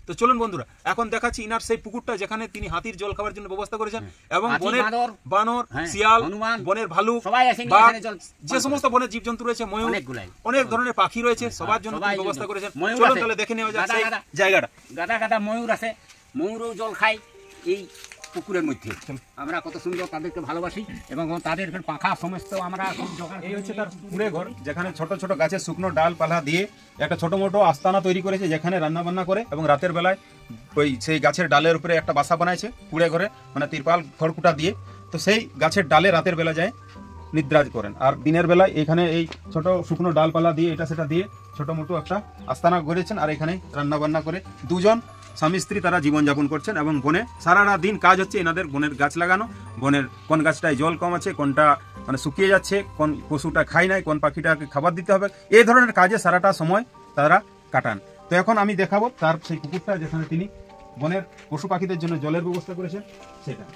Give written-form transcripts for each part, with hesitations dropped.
তো চলুন বন্ধুরা, এখন দেখাচ্ছি ইনার সেই পুকুরটা যেখানে তিনি হাতির জল খাওয়ার জন্য ব্যবস্থা করেছেন এবং বনের বানর, শিয়াল, বনের ভালুক, বাঘ, যে সমস্ত বনের জীবজন্তু রয়েছে, ময়ূর, অনেক ধরনের পাখি রয়েছে, সবার জন্য তিনি ব্যবস্থা করেছেন। চলুন তাহলে দেখে নেওয়া যাক সেই জায়গাটা। গাদা গাদা ময়ূর আছে, ময়ূরও জল খায় এই পুকুরের মধ্যে। আমরা কত সুন্দর তাদেরকে ভালোবাসি এবং তাদের পাখা সমস্ত আমরা। এই হচ্ছে তার কুঁড়ে ঘর, যেখানে ছোট ছোট গাছের শুকনো ডালপালা দিয়ে একটা ছোট মোটো আস্তানা তৈরি করেছে, যেখানে রান্না বান্না করে এবং রাতের বেলায় ওই সেই গাছের ডালের উপরে একটা বাসা বানাইছে কুঁড়ে ঘরে, মানে তিরপাল খড়কুটা দিয়ে। তো সেই গাছের ডালে রাতের বেলা যায় নিদ্রা করেন, আর দিনের বেলায় এখানে এই ছোট শুকনো ডালপালা দিয়ে এটা সেটা দিয়ে ছোট মোটো একটা আস্তানা করেছেন, আর এখানে রান্না বান্না করে দুজন স্বামী স্ত্রী তারা জীবনযাপন করছেন। এবং বনে সারাটা দিন কাজ হচ্ছে এনাদের, বনের গাছ লাগানো, বনের কোন গাছটায় জল কম আছে, কোনটা মানে শুকিয়ে যাচ্ছে, কোন পশুটা খায় নাই, কোন পাখিটাকে খাবার দিতে হবে, এই ধরনের কাজে সারাটা সময় তারা কাটান। তো এখন আমি দেখাবো তার সেই পুকুরটা যেখানে তিনি বনের পশু পাখিদের জন্য জলের ব্যবস্থা করেছেন সেটা।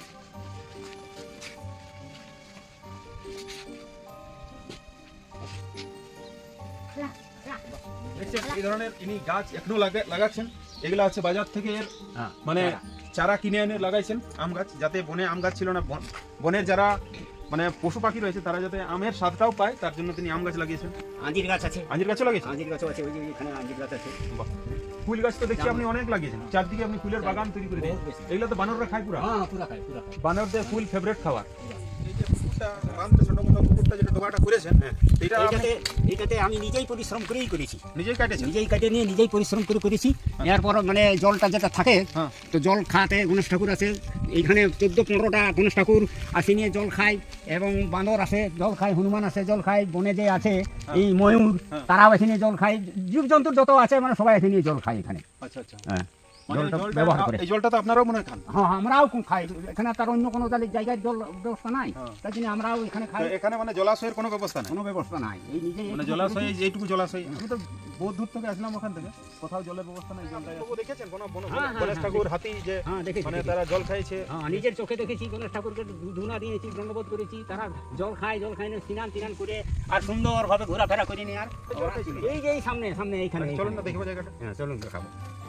এই ধরনের ইনি গাছ এখনো লাগাচ্ছেন। এগুলো হচ্ছে বাজার থেকে এর মানে চারা কিনে এনে লাগাইছেন আম গাছ, যাতে বনে আম গাছ ছিল না, বনের যারা মানে পশু পাখি রয়েছে তারা যাতে আমের স্বাদটাও পায়, তার জন্য তিনি আম গাছ লাগিয়েছেন। আঞ্জির গাছ আছে, আঞ্জির গাছও লাগিয়েছেন, আঞ্জির গাছও আছে, ওই যে এখানে আঞ্জির গাছ আছে। ফুল গাছ তো দেখছি আপনি অনেক লাগিয়েছেন, চারদিকে আপনি ফুলের বাগান তৈরি করে দিয়েছেন। এগুলো তো বানররা খায় পুরো? হ্যাঁ পুরো খায়, পুরো বানরদের ফুল ফেভারিট খাবার। এই যে পুকুরটা বাঁধতে ছোট মোটো পুকুরটা যেটা ডোবাটা করেছেন, এটাতে আমি নিজেই পরিশ্রম করেই করেছি, নিজেই কাটেছেন? নিজেই কাটে নিয়ে নিজেই পরিশ্রম করে করেছি। এরপর মানে জলটা যেটা থাকে, তো জল খাতে গণেশ ঠাকুর আছে এইখানে, 14-15টা গণেশ ঠাকুর আসে নিয়ে জল খায়, এবং বাঁদর আছে জল খায়, হনুমান আছে জল খায়, বনে যে আছে এই ময়ূর তারাও এসে নিয়ে জল খায়, জীবজন্তুর যত আছে মানে সবাই এসে নিয়ে জল খায় এখানে। আচ্ছা আচ্ছা, হ্যাঁ ব্যবহার করে। এই জলটা তো আপনারাও মনে হয় খান? হ্যাঁ আমরাও খাই, এখানে তার অন্য কোনো জায়গায় জল ব্যবস্থা নাই, তাই জন্য আমরাও এখানে খাই। এখানে মানে জলাশয়ের কোনো ব্যবস্থা নাই? কোনো ব্যবস্থা নাই, এই নিজে মানে জলাশয় এইটুকু জলাশয়। আমি তো বহুত দূর থেকে আসলাম ওখান থেকে, কোথাও জলের ব্যবস্থা নাই। জলটা দেখেছেন কোন গণেশ ঠাকুর হাতি যে মানে তারা জল খাইছে? হ্যাঁ নিজের চোখে দেখেছি, গণেশ ঠাকুরকে ধুনা দিয়েছি, দণ্ডবোধ করেছি, তারা জল খায়, জল খায় স্নান টিনান করে আর সুন্দরভাবে ঘোরাফেরা করে নিয়ে। আর এই যে সামনে সামনে এইখানে, চলুন না দেখবো জায়গাটা। হ্যাঁ চলুন দেখাবো।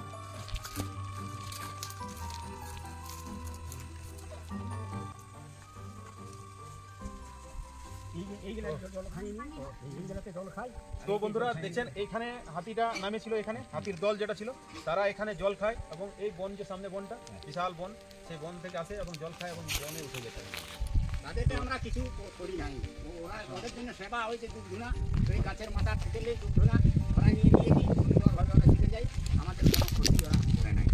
তো বন্ধুরা দেখছেন এইখানে হাতিটা নামেছিল, এখানে হাতির দল যেটা ছিল তারা এখানে জল খায়, এবং এই বন যে সামনে বনটা বিশাল বন, সেই বন থেকে আসে এবং জল খায় এবং বনে উঠে যেতে হয়। তাদেরকে আমরা কিছু করি নাই, ওরা ওদের জন্য সেবা হয়েছে দুধ ধুনা, ওই গাছের মাথা থেকে দুধ ধুনা ওরা নিয়ে নিয়ে দিই, সুন্দরভাবে ওরা শিখে যায়, আমাদের কোনো ক্ষতি ওরা করে নাই।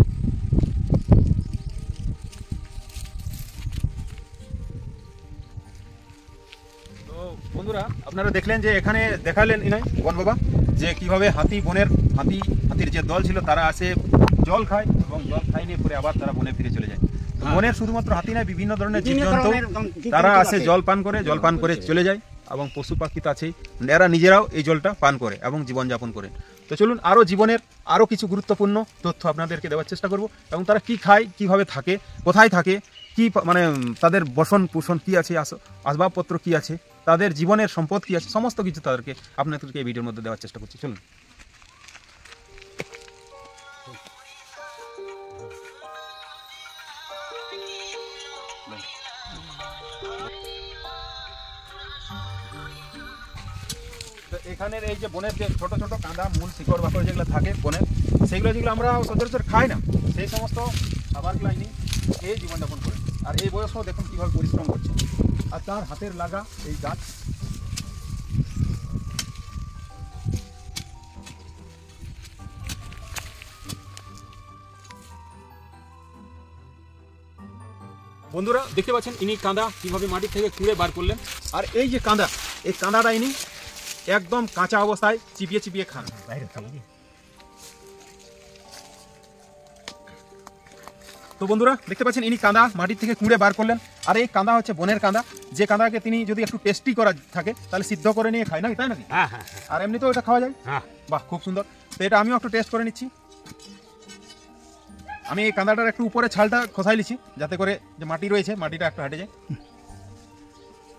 বন্ধুরা আপনারা দেখলেন যে এখানে দেখালেন ইনাই বন বাবা যে কিভাবে হাতির যে দল ছিল তারা আসে জল খায় এবং জল খাই নিয়ে পরে আবার তারা বনে ফিরে চলে যায়। বনের শুধুমাত্র হাতি নয়, বিভিন্ন ধরনের জীবজন্তু তারা আসে জল পান করে চলে যায়, এবং পশু পাখি তো আছেই, এরা নিজেরাও এই জলটা পান করে এবং জীবনযাপন করে। তো চলুন আরও জীবনের আরও কিছু গুরুত্বপূর্ণ তথ্য আপনাদেরকে দেওয়ার চেষ্টা করব, এবং তারা কি খায়, কিভাবে থাকে, কোথায় থাকে, কি মানে তাদের বসন পোষণ কি আছে, আসবাবপত্র কি আছে, তাদের জীবনের সম্পদ কি আছে, সমস্ত কিছু তাদেরকে আপনাদেরকে এই ভিডিওর মধ্যে দেওয়ার চেষ্টা করছি। চলুন। এখানের এই যে বনের যে ছোট ছোট কাঁদা, মূল, শিকড় বাকড় যেগুলো থাকে বনের, সেইগুলো যেগুলো আমরা সচরাচর খাই না, সেই সমস্ত খাবারগুলো নিয়ে এই জীবনযাপন করে। আর এই বয়সেও দেখুন কীভাবে পরিশ্রম করছে, আর তার হাতের লাগা এই গাছ। বন্ধুরা দেখতে পাচ্ছেন ইনি কাঁদা কিভাবে মাটি থেকে কুড়ে বার করলেন, আর এই যে কাঁদা, এই কাঁদাটা ইনি একদম কাঁচা অবস্থায় চিপিয়ে চিপিয়ে খান। তো বন্ধুরা দেখতে পাচ্ছেন ইনি কাঁদা মাটির থেকে কুড়ে বার করলেন, আর এই কাঁদা হচ্ছে বনের কাঁদা, যে কাঁদাকে তিনি যদি একটু টেস্টি করা থাকে তাহলে সিদ্ধ করে নিয়ে খায়, না তাই নাকি? আর এমনিতেও এটা খাওয়া যায়। বাহ, খুব সুন্দর। তো এটা আমিও একটু টেস্ট করে নিচ্ছি। আমি এই কাঁদাটার একটু উপরে ছালটা খসাই নিচ্ছি, যাতে করে যে মাটি রয়েছে মাটিটা একটু হেঁটে যায়।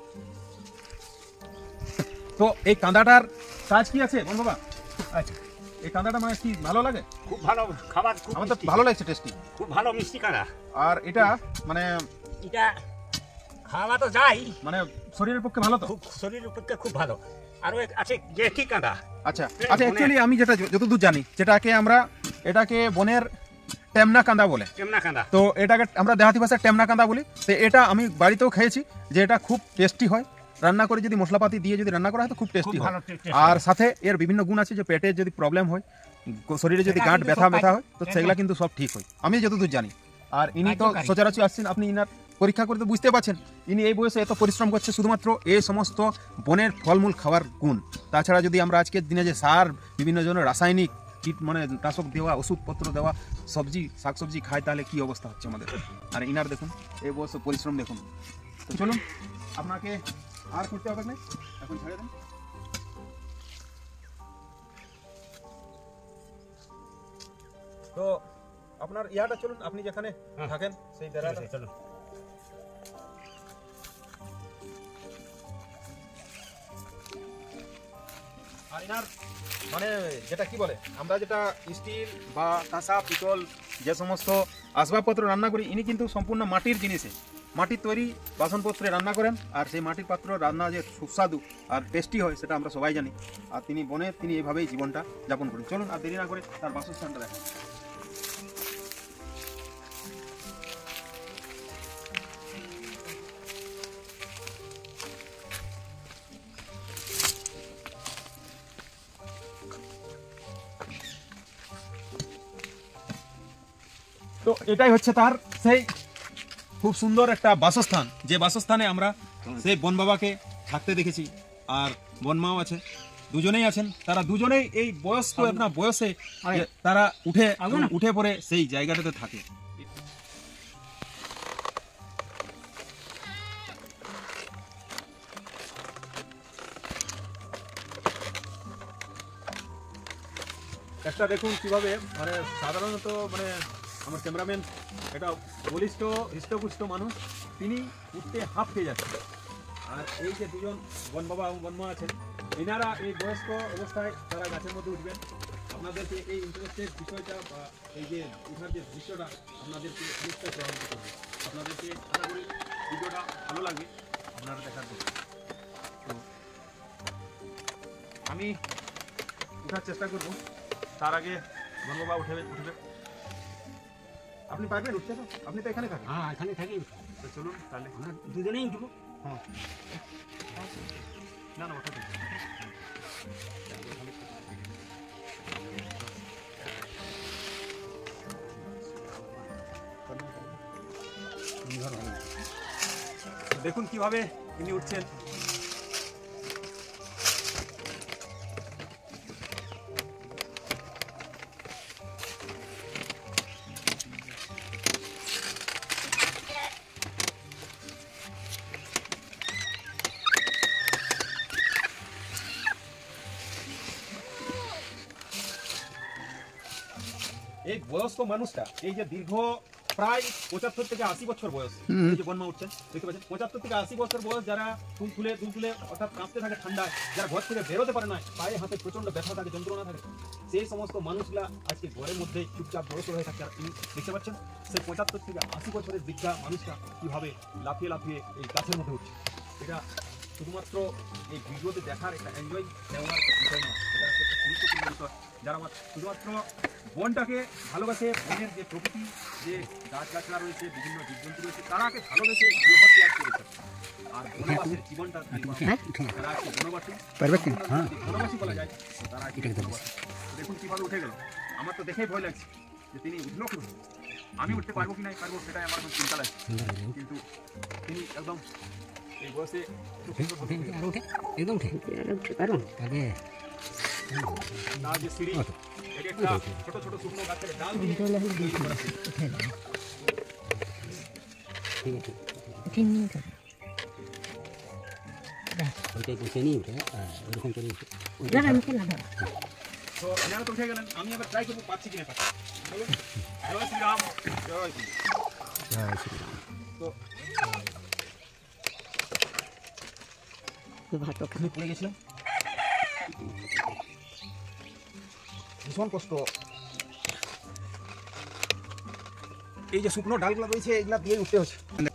তো এই কাঁদাটার কাজ কি আছে বল বাবা? আচ্ছা, এই কাঁদাটা মানে কি ভালো লাগে? খুব ভালো খাবার, খুব আমার তো মিষ্টি। ভালো লাগছে, টেস্টি। খুব ভালো মিষ্টি কাঁদা। আর এটা মানে এটা খাওয়া তো যায়, মানে শরীরের পক্ষে ভালো তো? খুব শরীরের পক্ষে খুব ভালো। আরো আছে জেঠি কাঁদা। আচ্ছা আচ্ছা, অ্যাকচুয়ালি আমি যেটা যতদূর জানি, যেটাকে আমরা এটাকে বনের টেমনা কাঁদা বলে। কেমনা কাঁদা? তো এটাকে আমরা দেহাতি ভাষায় টেমনা কাঁদা বলি। তো এটা আমি বাড়িতেও খেয়েছি, যে এটা খুব টেস্টি হয়। রান্না করে যদি মশলাপাতি দিয়ে যদি রান্না করা হয় তো খুব টেস্টি খুব হয়। ভালো taste আর সাথে এর বিভিন্ন গুণ আছে, যে পেটের যদি প্রবলেম হয়, শরীরে যদি সেটা গাঁট কিন্তু ব্যথা সব ব্যথা হয়, তো একদম। সেগুলা কিন্তু সব ঠিক হয়, আমি যতদূর জানি। আর ইনি তো কার্যকারী। সচরাচর আসছেন, আপনি ইনার পরীক্ষা করে তো বুঝতে পারছেন, ইনি এই বয়সে এত পরিশ্রম করছে শুধুমাত্র এই সমস্ত বনের ফলমূল খাওয়ার গুণ। তাছাড়া যদি আমরা আজকের দিনে যে সার, বিভিন্ন ধরনের রাসায়নিক কীট মানে নাশক দেওয়া, ওষুধপত্র দেওয়া সবজি শাকসবজি খায়, তাহলে কি অবস্থা হচ্ছে আমাদের। আর ইনার দেখুন এই বয়সে পরিশ্রম দেখুন। তো চলুন, আপনাকে আর করতে হবে না, এখন ছেড়ে দেন। তো আপনার ইয়াটা চলুন, আপনি যেখানে থাকেন সেই ডেরাটা চলো। আর ইনার মানে যেটা কি বলে, আমরা যেটা স্টিল বা কাঁসা পিতল যে সমস্ত আসবাবপত্র রান্না করি, ইনি কিন্তু সম্পূর্ণ মাটির জিনিসে, মাটির তৈরি বাসনপত্রে রান্না করেন। আর সেই মাটির পাত্র রান্না যে সুস্বাদু আর টেস্টি হয় সেটা আমরা সবাই জানি। আর তিনি বনে তিনি এইভাবেই জীবনটা যাপন করেন। চলুন আর দেরি না করে তার বাসস্থানটা দেখেন। তো এটাই হচ্ছে তার সেই খুব সুন্দর একটা বাসস্থান, যে বাসস্থানে আমরা সেই বন বাবাকে থাকতে দেখেছি। আর বনমাও আছে, দুজনেই আছেন। তারা দুজনেই এই বয়স্ক আপনার বয়সে যে তারা উঠে পড়ে সেই জায়গাটাতে থাকে। একটা দেখুন কিভাবে মানে সাধারণত মানে আমার ক্যামেরাম্যান এটা বলিষ্ঠ হৃষ্টপুষ্ট মানুষ, তিনি উঠতে হাঁপ খেয়ে যাচ্ছেন। আর এই যে দুজন বন বাবা এবং বনমা আছেন, এনারা এই বয়স্ক অবস্থায় তারা গাছের মধ্যে উঠবেন। আপনাদেরকে এই ইন্টারেস্টের বিষয়টা বা এই যে উঠার যে দৃশ্যটা আপনাদেরকে নিশ্চয় প্রভাবিত করবে। আপনাদেরকে আশা করি ভিডিওটা ভালো লাগবে আপনারা দেখার জন্য। তো আমি উঠার চেষ্টা করব, তার আগে বন বাবা উঠবে। আপনি পারবেন উঠতে? তো আপনি তো এখানে থাকেন। হ্যাঁ, এখানে থাকি। তো চলুন তাহলে। আমরা দুজনেই উঠবো। হ্যাঁ, না না ওঠা ঠিক। দেখুন কিভাবে ইনি উঠছেন। এই বয়স্ক মানুষটা, এই যে দীর্ঘ প্রায় 75 থেকে 80 বছর বয়স, এই যে বনমা উঠছেন দেখতে পাচ্ছেন, 75 থেকে 80 বছর বয়স, যারা দুল তুলে অর্থাৎ কাঁপতে থাকে ঠান্ডায়, যারা ঘর থেকে বেরোতে পারে না, পায়ে হাতে প্রচন্ড ব্যথা থাকে, যন্ত্রণা থাকে, সেই সমস্ত মানুষগুলা আজকে ঘরের মধ্যে চুপচাপ বড়সড় হয়ে থাকে। আর তিনি দেখতে পাচ্ছেন সেই 75 থেকে 80 বছরের বৃদ্ধা মানুষটা কিভাবে লাফিয়ে লাফিয়ে এই গাছের মধ্যে উঠছে। এটা শুধুমাত্র এই ভিডিওতে দেখার একটা এনজয় নেওয়ার বিষয় নয়, এটা একটা গুরুত্বপূর্ণ বিষয়। যারা আমার শুধুমাত্র বনটাকে ভালোবাসে, বনের যে প্রকৃতি, যে গাছগাছড়া রয়েছে, বিভিন্ন জীবজন্তু রয়েছে, তারাকে ভালোবেসে গৃহ ত্যাগ করেছে। আর বনবাসের জীবনটা যারা আজকে বনবাসী, বনবাসী বলা যায়, তারা আজকে বনবাসী। দেখুন কিভাবে উঠে গেল। আমার তো দেখেই ভয় লাগছে যে তিনি উঠলো কি, আমি উঠতে পারবো কি না পারবো সেটাই আমার এখন চিন্তা লাগছে। কিন্তু তিনি একদম এই বয়সে তার যে সিঁড়ি, এটা একটা ছোট ছোট শুকনো গাছের ডাল দিয়ে তৈরি করা ছিল। তো এনারা তো উঠে গেলেন, আমি আবার ট্রাই করবো পাচ্ছি কিনা পাচ্ছি। জয় শ্রীরাম, জয় শ্রীরাম। তো আমি পড়ে গেছিলাম, ভীষণ কষ্ট। এই যে শুকনো ডালগুলো রয়েছে এগুলা দিয়ে উঠতে হচ্ছে।